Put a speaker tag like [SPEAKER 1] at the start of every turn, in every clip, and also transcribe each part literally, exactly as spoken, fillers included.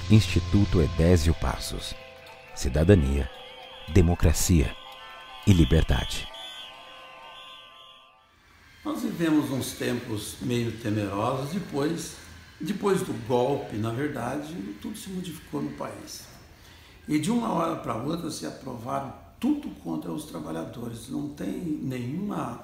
[SPEAKER 1] Instituto Edésio Passos. Cidadania, democracia e liberdade.
[SPEAKER 2] Nós vivemos uns tempos meio temerosos, depois, depois do golpe, na verdade, tudo se modificou no país. E de uma hora para outra se aprovaram tudo contra os trabalhadores. Não tem nenhuma,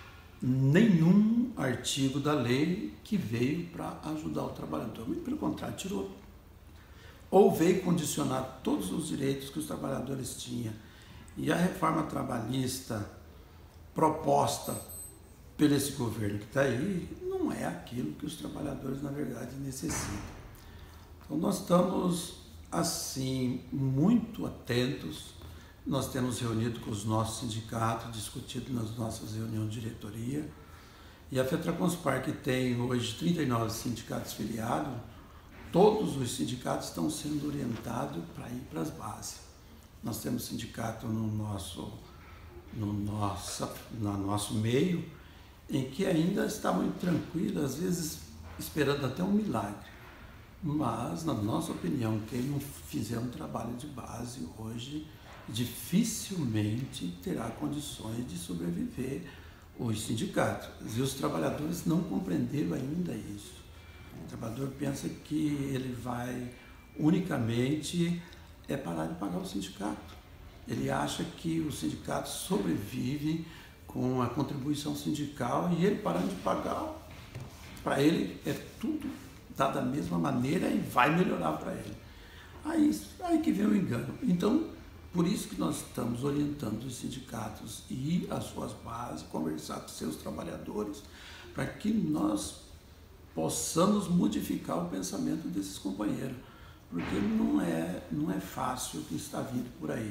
[SPEAKER 2] nenhum artigo da lei que veio para ajudar o trabalhador. Pelo contrário, tirou. Ou veio condicionar todos os direitos que os trabalhadores tinham. E a reforma trabalhista proposta por esse governo que está aí, não é aquilo que os trabalhadores, na verdade, necessitam. Então, nós estamos, assim, muito atentos. Nós temos reunido com os nossos sindicatos, discutido nas nossas reuniões de diretoria. E a FETRACONSPAR, que tem hoje trinta e nove sindicatos filiados, todos os sindicatos estão sendo orientados para ir para as bases. Nós temos sindicato no nosso, no, nossa, no nosso meio, em que ainda está muito tranquilo, às vezes esperando até um milagre. Mas, na nossa opinião, quem não fizer um trabalho de base hoje, dificilmente terá condições de sobreviver os sindicatos. E os trabalhadores não compreenderam ainda isso. O trabalhador pensa que ele vai unicamente é parar de pagar o sindicato. Ele acha que o sindicato sobrevive com a contribuição sindical e ele parando de pagar, para ele é tudo dado da mesma maneira e vai melhorar para ele. Aí, aí que vem o engano. Então, por isso que nós estamos orientando os sindicatos a ir às suas bases, conversar com seus trabalhadores, para que nós possamos modificar o pensamento desses companheiros, porque não é, não é fácil o que está vindo por aí.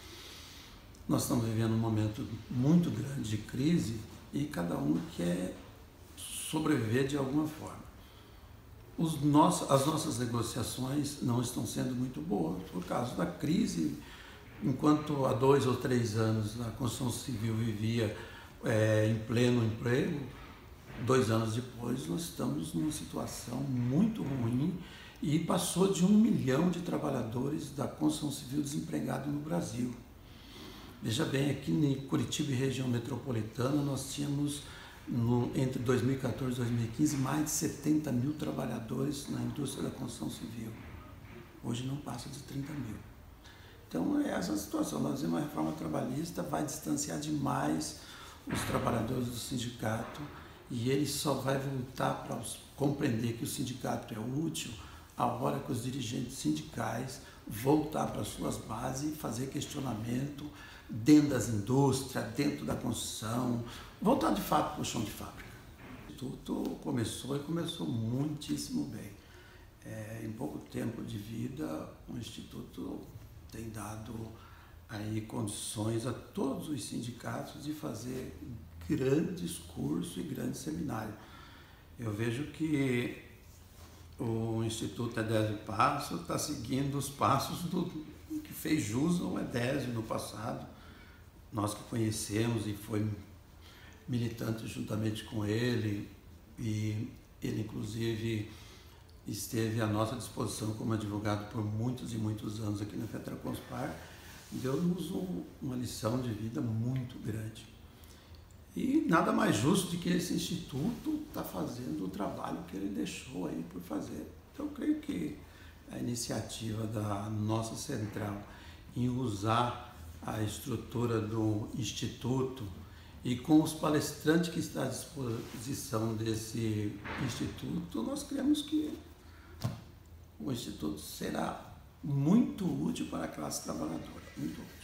[SPEAKER 2] Nós estamos vivendo um momento muito grande de crise e cada um quer sobreviver de alguma forma. Os nossos, as nossas negociações não estão sendo muito boas por causa da crise. Enquanto há dois ou três anos a construção civil vivia é, em pleno emprego, dois anos depois nós estamos numa situação muito ruim e passou de um milhão de trabalhadores da construção civil desempregados no Brasil. Veja bem, aqui em Curitiba e região metropolitana nós tínhamos, no, entre dois mil e quatorze e dois mil e quinze, mais de setenta mil trabalhadores na indústria da construção civil. Hoje não passa de trinta mil. Então é essa a situação. Nós vemos uma reforma trabalhista, vai distanciar demais os trabalhadores do sindicato e ele só vai voltar para compreender que o sindicato é útil a hora que os dirigentes sindicais voltar para as suas bases e fazer questionamento dentro das indústrias, dentro da construção, voltar de fato para o chão de fábrica. O Instituto começou e começou muitíssimo bem. É, em pouco tempo de vida, o Instituto tem dado aí condições a todos os sindicatos de fazer grandes cursos e grandes seminários. Eu vejo que o Instituto Edésio Passos está seguindo os passos do que fez jus ao Edésio no passado. Nós que conhecemos e foi militante juntamente com ele, e ele inclusive esteve à nossa disposição como advogado por muitos e muitos anos aqui na FETRACONSPAR, deu-nos um, uma lição de vida muito grande. E nada mais justo do que esse instituto está fazendo o trabalho que ele deixou aí por fazer. Então, eu creio que a iniciativa da nossa central em usar a estrutura do instituto e com os palestrantes que estão à disposição desse instituto, nós cremos que o instituto será muito útil para a classe trabalhadora, muito útil.